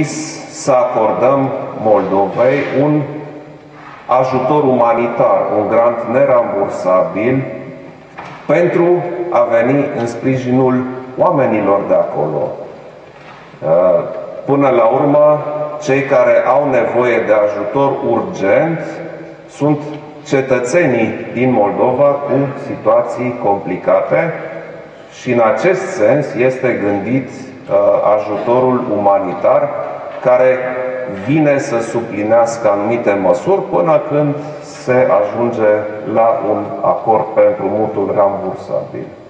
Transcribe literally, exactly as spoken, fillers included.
decis să acordăm Moldovei un ajutor umanitar, un grant nerambursabil pentru a veni în sprijinul oamenilor de acolo. Până la urmă, cei care au nevoie de ajutor urgent sunt cetățenii din Moldova cu situații complicate și în acest sens este gândit ajutorul umanitar care vine să suplinească anumite măsuri până când se ajunge la un acord pentru mutul rambursabil.